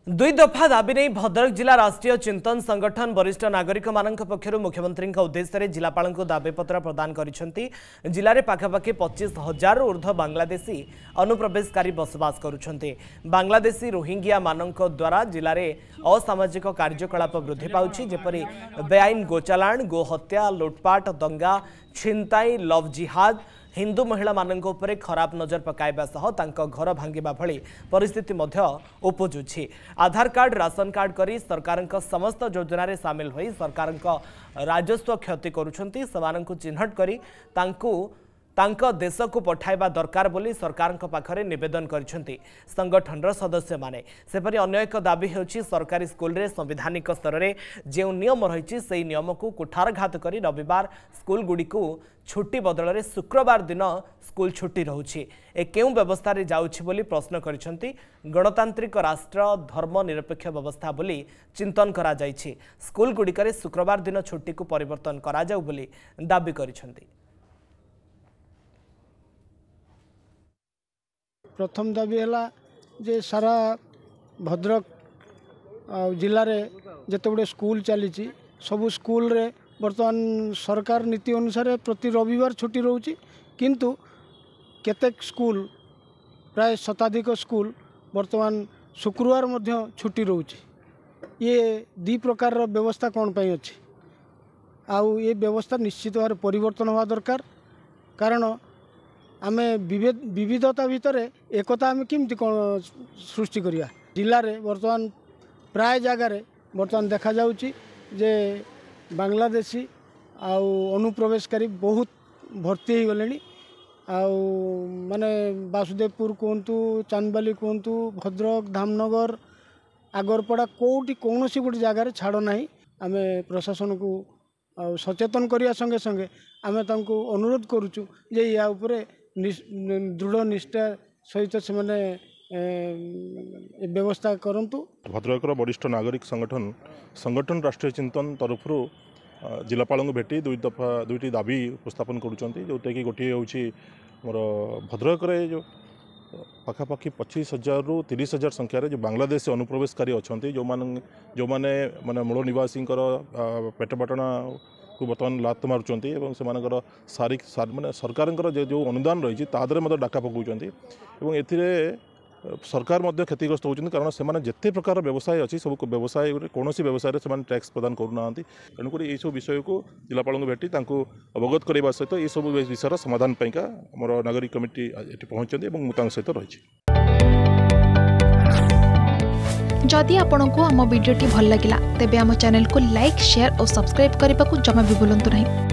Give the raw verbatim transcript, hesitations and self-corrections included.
दुई दफा दाबी नहीं भद्रक जिला राष्ट्रीय चिंतन संगठन वरिष्ठ नागरिक मानक पक्षर मुख्यमंत्री उद्देश्य जिलापाल को दाबीपत्र प्रदान करिसेंती। जिले में पाखापाखि पच्चीस हजार ऊर्ध्व बांग्लादेशी अनुप्रवेशकारी बसवास करुछंती। बांग्लादेशी रोहिंग्या मानक द्वारा जिले में असामाजिक कार्यकलाप वृद्धि पाउछि, जेपरि बेआईन गोचालाण, गोहत्या, लुटपाट, दंगा, छिनताई, लव जिहाद, हिंदू महिला मानक उपरे खराब नजर पकाइबा सह तांको घर भांगिबा भली परिस्थिति मध्य उपजुछि। आधार कार्ड, राशन कार्ड करी सरकार समस्त योजना रे शामिल होई सरकार राजस्व क्षति करुछंती। समानंकु चिन्हट करी तांकु तांको देश को पठाइबा दरकार बोली सरकार पाखरे निवेदन करिसेंती संगठन सदस्य माने। सेपरि अन्य एक दाबी हेउछि सरकारी स्कूल रे संवैधानिक स्तर रे जे नियम रहिछि सेही नियम को कुठारघात करी रविवार स्कूल गुडी को छुट्टी बदल रे शुक्रवार दिन स्कूल छुट्टी रहुछि। ए केउ व्यवस्था रे जाउछि बोली प्रश्न करिसेंती। गणतांत्रिक राष्ट्र धर्मनिरपेक्ष व्यवस्था बोली चिंतन करा जाइछि। स्कूल गुडी करे शुक्रवार दिन छुट्टी को परिवर्तन करा जाउ बोली दाबी करिसेंती। प्रथम दाबी है जे सारा भद्रक जिले में जिते गुड़े स्कूल चली सबू स्कूल रे बर्तमान सरकार नीति अनुसार प्रति रविवार छुट्टी रोचे, किंतु केतेक स्कूल प्राय शताधिक स्कूल बर्तमान शुक्रवार मध्य छुट्टी रोचे। ये दी प्रकार व्यवस्था कौन पाई अच्छी आउ ये व्यवस्था निश्चित भाव परिवर्तन हवा दरकार। कारण आमे विविधता भितर एकता आम केमती कौन सृष्टि करिया। जिले में बर्तमान प्राय जगार बर्तमान देखा जाउची जे बांग्लादेशी आउ अनुप्रवेशकारी बहुत भर्ती हो गले। आउ माने बासुदेवपुर कहतु, चांदबाली कहतु, भद्रक, धामनगर, आगरपड़ा कोटी कौन सी गोटे जगार छाड़ ना। आम प्रशासन को सचेतन करने संगे संगे आम अनुरोध करुचु जे या उपरे दृढ़ निष्ठा सहित से माने व्यवस्था करंतु। भद्रक वरिष्ठ नागरिक संगठन संगठन राष्ट्रीय चिंतन तरफ जिलापाल को भेटी दुई दफा दुईटी दाबी उपस्थापन करुँच, जोटा कि गोटे हूँ मोर भद्रक जो पाखापाखि पच्चीस हजार रु तीस हजार संख्यार जो बांग्लादेशी अनुप्रवेशकारी अच्छा जो मैंने जो मैंने माने मूल निवासी पेटपाटना को बर्तमान लात मारुंट और से सारिक माने सरकार जो अनुदान रही है डाका पकाउंट ए सरकार क्षतिग्रस्त होती, कारण से जिते प्रकार व्यवसाय अच्छी सब व्यवसाय कौन सी व्यवसाय से टैक्स प्रदान करूना। तेणुक ये सब विषय को जिलापाल को भेटी अवगत करने सहित ये सब विषय समाधान पाइका मोर नागरिक कमिटी ये पहुँचती और सहित रही। जदि आपंक आम भिडी भल लगा तेब आम चैनल को लाइक, शेयर और सब्सक्राइब करने को जमा भी भूलु नहीं।